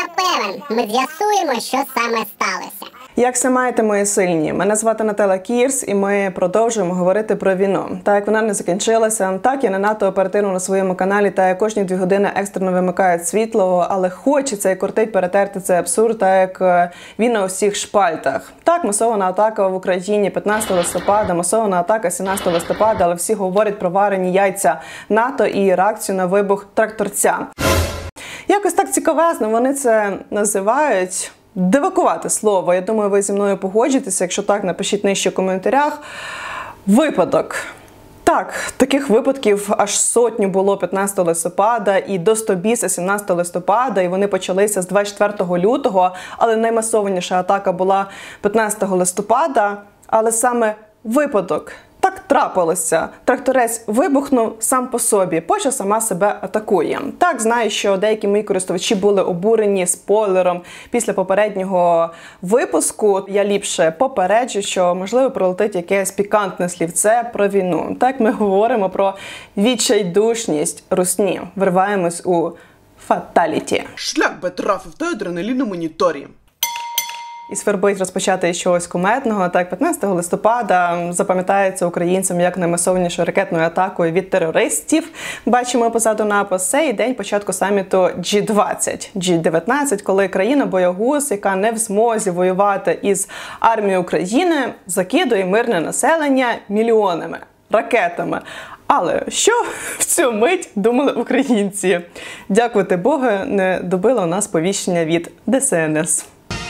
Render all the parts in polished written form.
певен, ми з'ясуємо, що саме сталося. Як все маєте, мої сильні? Мене звати Наталя Кірс, і ми продовжуємо говорити про війну. Так як вона не закінчилася, так я не надто оперативно на своєму каналі, та як кожні 2 години екстрено вимикають світло, але хочеться і кортить перетерти цей абсурд, так як він на усіх шпальтах. Так, масована атака в Україні 15 листопада, масована атака 17 листопада, але всі говорять про варені яйця НАТО і реакцію на вибух тракторця. Якось так цікавезно вони це називають. Дивакувате слово. Я думаю, ви зі мною погоджуєтеся. Якщо так, напишіть нижче в коментарях. Випадок. Так, таких випадків аж сотню було 15 листопада і до 100 біса 17 листопада, і вони почалися з 24 лютого, але наймасованіша атака була 15 листопада, але саме випадок. Так трапилося. Тракторець вибухнув сам по собі, Польща сама себе атакує. Так, знаю, що деякі мої користувачі були обурені спойлером після попереднього випуску. Я ліпше попереджу, що, можливо, пролетить якесь пікантне слівце про війну. Так, ми говоримо про відчайдушність русні. Вриваємось у фаталіті. Шлях би трафив та адреналін у моніторі. І свербить розпочати з чогось кумедного. Так, 15 листопада запам'ятається українцям як наймасовнішою ракетною атакою від терористів. Бачимо позаду напис. Це і день початку саміту G20. G19, коли країна-боягуз, яка не в змозі воювати із армією України, закидує мирне населення мільйонами ракетами. Але що в цю мить думали українці? Дякувати Богу, не добило у нас повіщення від ДСНС.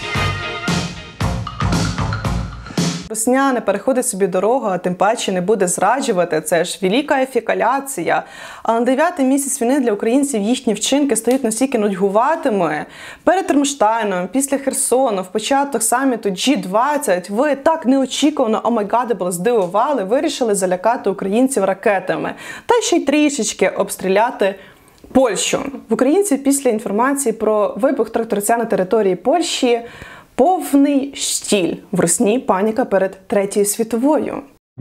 Русня не переходить собі дорогу, а тим паче не буде зраджувати. Це ж велика ефікаляція. А на 9-й місяць війни для українців їхні вчинки стають настільки нудьгуватими. Перед Рамштайном, після Херсону, в початок саміту G20 ви так неочікувано, омайгадебл, здивували, вирішили залякати українців ракетами. Та ще й трішечки обстріляти Польщу. В українців після інформації про вибух тракторця на території Польщі повний штіль. В Русні паніка перед Третьою світовою.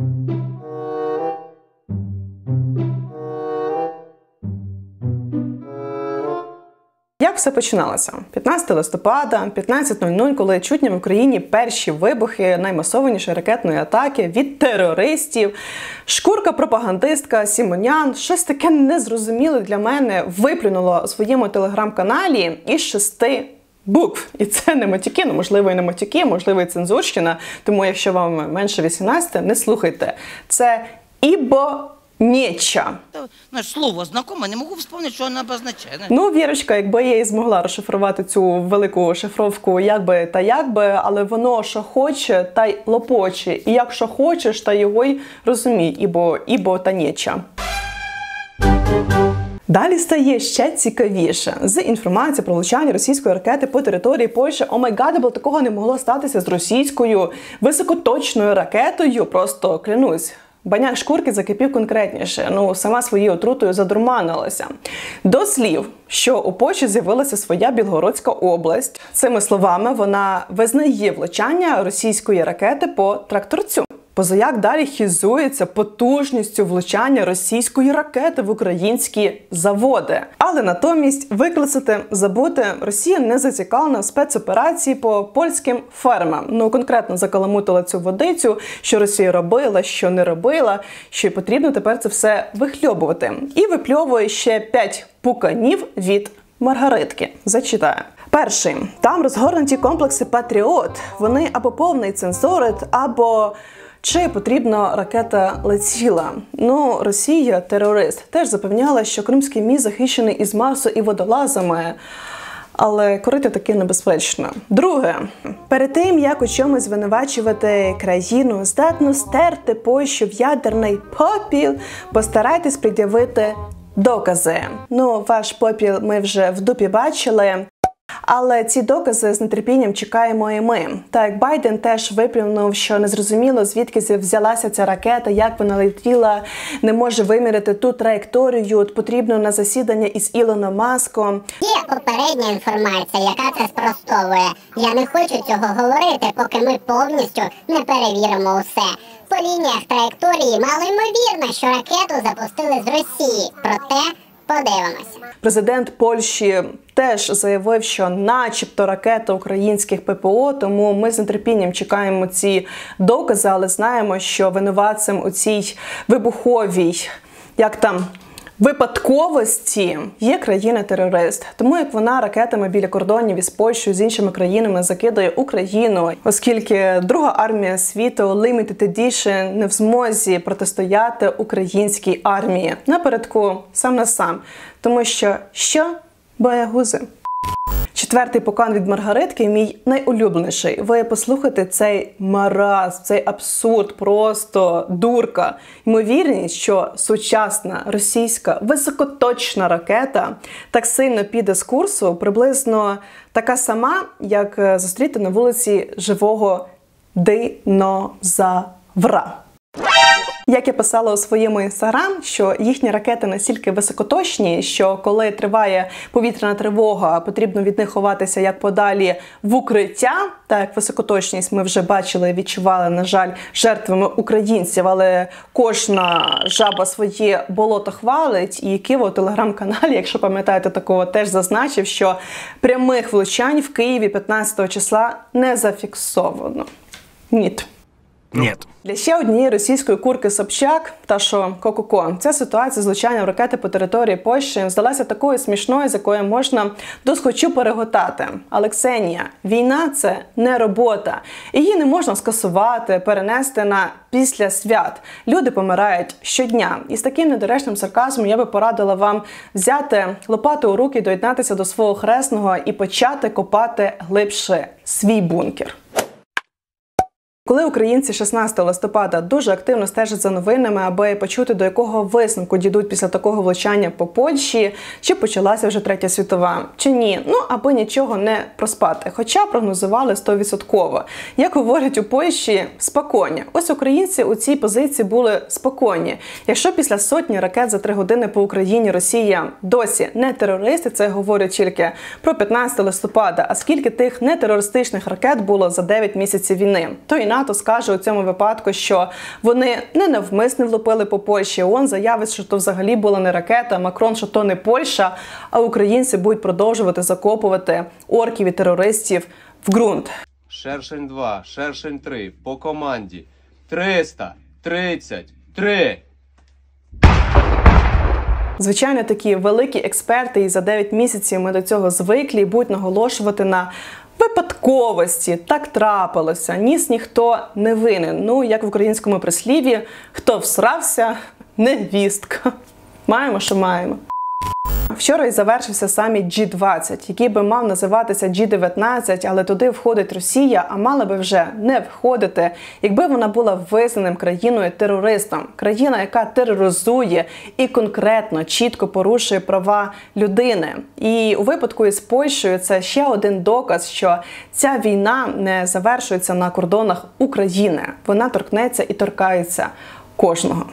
Як все починалося? 15 листопада, 15:00, коли чутні в Україні перші вибухи наймасованішої ракетної атаки від терористів. Шкурка-пропагандистка Сімонян щось таке незрозуміле для мене виплюнула у своєму телеграм-каналі із 6 букв. І це не матюки, ну, можливо, і не матюки, можливо, і цензурщина. Тому, якщо вам менше 18, не слухайте. Це ібо-нєча. Слово знакоме, не можу вспомнити, що воно обозначає. Ну, Вірочка, якби я і змогла розшифрувати цю велику шифровку якби та якби, але воно що хоче, та й лопоче. І якщо хочеш, та його й розумій, ібо та нєча. Далі стає ще цікавіше. З інформації про влучання російської ракети по території Польщі, омайгадебл, такого не могло статися з російською високоточною ракетою, просто клянусь. Баняк шкурки закипів конкретніше, сама своєю отрутою задурманилася. До слів, що у Польщі з'явилася своя Білгородська область. Цими словами вона визнає влучання російської ракети по тракторцю. Позаяк далі хизується потужністю влучання російської ракети в українські заводи. Але натомість викласити, забути, Росія не зацікавлена в спецоперації по польським фермам. Конкретно закаламутила цю водицю, що Росія робила, що не робила, що й потрібно тепер це все вихльобувати. І випльовує ще 5 пуканів від Маргаритки. Зачитаю. Перший. Там розгорнуті комплекси «Патріот». Вони або повний цензурит, або чи потрібна ракета летіла. Росія, терорист, теж запевняла, що Кримський міст захищений із Марсу і водолазами. Але корити таки небезпечно. Друге. Перед тим, як у чомусь звинувачувати країну, здатну стерти Польщу в ядерний попіл, постарайтесь пред'явити докази. Ваш попіл ми вже в дупі бачили. Але ці докази з нетерпінням чекаємо і ми. Так, Байден теж виплюнув, що незрозуміло, звідки взялася ця ракета, як вона летіла, не може виміряти ту траєкторію, потрібно на засідання із Ілоном Маском. Є попередня інформація, яка це спростовує. Я не хочу цього говорити, поки ми повністю не перевіримо усе. По лініях траєкторії мало ймовірно, що ракету запустили з Росії. Проте Подивимося. Президент Польщі теж заявив, що начебто ракета українських ППО, тому ми з нетерпінням чекаємо ці докази, але знаємо, що винуватцем у цій вибуховій, випадковості є країна-терорист. Тому як вона ракетами біля кордонів із Польщею, з іншими країнами закидає Україну, оскільки Друга армія світу Limited Edition не в змозі протистояти українській армії. Напередку сам на сам. Тому що боягузи. Четвертий покан від Маргаритки – мій найулюбленіший. Ви послухайте цей маразм, цей абсурд, просто дурка. Ймовірність, що сучасна російська високоточна ракета так сильно піде з курсу, приблизно така сама, як зустріти на вулиці живого динозавра. Як я писала у своєму інстаграм, що їхні ракети настільки високоточні, що коли триває повітряна тривога, потрібно від них ховатися як подалі в укриття, так як високоточність ми вже бачили і відчували, на жаль, жертвами українців, але кожна жаба своє болото хвалить, і Києво у телеграм-каналі, якщо пам'ятаєте, такого теж зазначив, що прямих влучань в Києві 15 числа не зафіксовано. Ніт. Нет. Для ще однієї російської курки Собчак, та що ко-ко-ко, ця ситуація з влучанням ракети по території Польщі здалася такою смішною, з якою можна досхочу переготати. Але, Ксенія, війна – це не робота. Її не можна скасувати, перенести на після свят. Люди помирають щодня. І з таким недоречним сарказмом я би порадила вам взяти лопату у руки, доєднатися до свого хресного і почати копати глибше свій бункер. Коли українці 16 листопада дуже активно стежать за новинами, аби почути, до якого висновку дійдуть після такого влучання по Польщі, чи почалася вже Третя світова, чи ні, аби нічого не проспати, хоча прогнозували 100%. Як говорять у Польщі, спокійні. Ось українці у цій позиції були спокійні. Якщо після сотні ракет за 3 години по Україні Росія досі не терористи, це говорять тільки про 15 листопада, а скільки тих нетерористичних ракет було за 9 місяців війни, то і НАТО скаже у цьому випадку, що вони не навмисно влупили по Польщі. ООН заявить, що то взагалі була не ракета, Макрон, що то не Польща, а українці будуть продовжувати закопувати орків і терористів в ґрунт. Шершень 2, Шершень 3, по команді 333. Звичайно, такі великі експерти, і за 9 місяців ми до цього звиклі, будуть наголошувати на випадковості. Так трапилося. Ніс ніхто не винен. Як в українському прислів'ї, хто всрався, невістка. Маємо, що маємо. Вчора і завершився саміт G20, який би мав називатися G19, але туди входить Росія, а мала би вже не входити, якби вона була визнаним країною-терористом. Країна, яка тероризує і конкретно, чітко порушує права людини. І у випадку із Польщею це ще один доказ, що ця війна не завершується на кордонах України. Вона торкнеться і торкається кожного.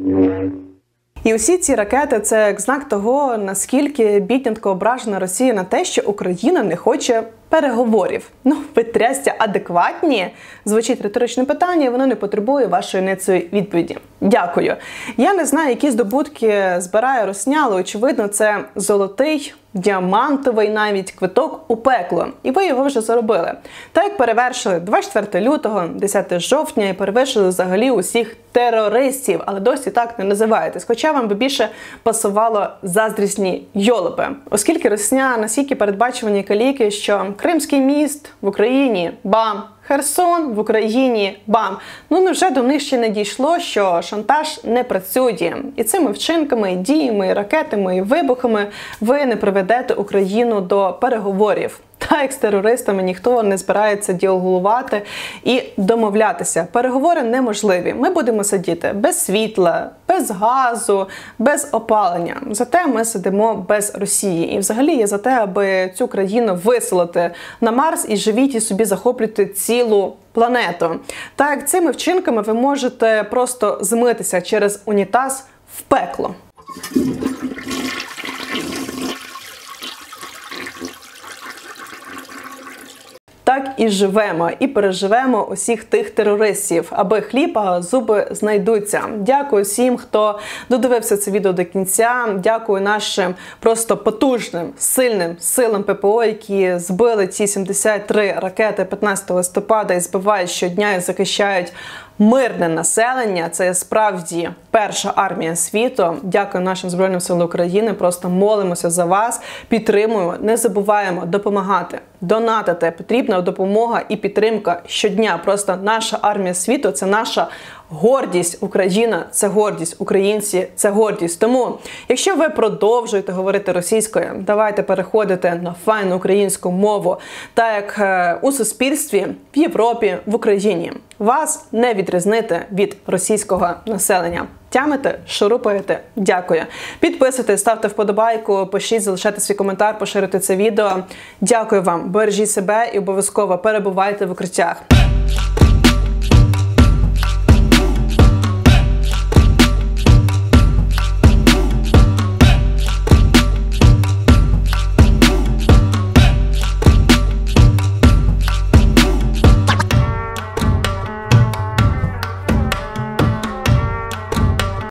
І усі ці ракети – це як знак того, наскільки біднятко ображена Росія на те, що Україна не хоче переговорів. Ви трясся адекватні? Звучить риторичне питання, і воно не потребує вашої ницої відповіді. Дякую. Я не знаю, які здобутки збирає Росня, але, очевидно, це золотий, діамантовий навіть квиток у пекло. І ви його вже заробили. Так як перевершили 24 лютого, 10 жовтня і перевершили взагалі усіх терористів, але досі так не називаєтесь. Хоча вам би більше пасувало заздрісні йолопи. Оскільки Росня настільки передбачувані каліки, що Кримський міст в Україні – бам! Херсон в Україні – бам! Невже до них ще не дійшло, що шантаж не працює? І цими вчинками, діями, і ракетами, і вибухами ви не приведете Україну до переговорів. Та як з терористами ніхто не збирається діалогувати і домовлятися. Переговори неможливі. Ми будемо сидіти без світла, без газу, без опалення. Зате ми сидимо без Росії. І взагалі я за те, аби цю країну виселити на Марс і живіть і собі захоплювати цілу планету. Так як цими вчинками ви можете просто змитися через унітаз в пекло. Так так і живемо, і переживемо усіх тих терористів, аби хліб, а зуби знайдуться. Дякую всім, хто додивився це відео до кінця. Дякую нашим просто потужним, сильним силам ППО, які збили ці 73 ракети 15 листопада і збивають щодня і захищають мирне населення. Це справді перша армія світу. Дякую нашим Збройним силам України. Просто молимося за вас, підтримуємо, не забуваємо допомагати, донатити. Потрібна допомога і підтримка щодня. Просто наша армія світу – це наша гордість. Україна – це гордість. Українці – це гордість. Тому, якщо ви продовжуєте говорити російською, давайте переходити на файну українську мову. Так як у суспільстві, в Європі, в Україні. Вас не відрізнити від російського населення. Тямите, шурупаєте. Дякую. Підписуйтесь, ставте вподобайку, пишіть, залишайте свій коментар, поширюйте це відео. Дякую вам. Бережіть себе і обов'язково перебувайте в укриттях.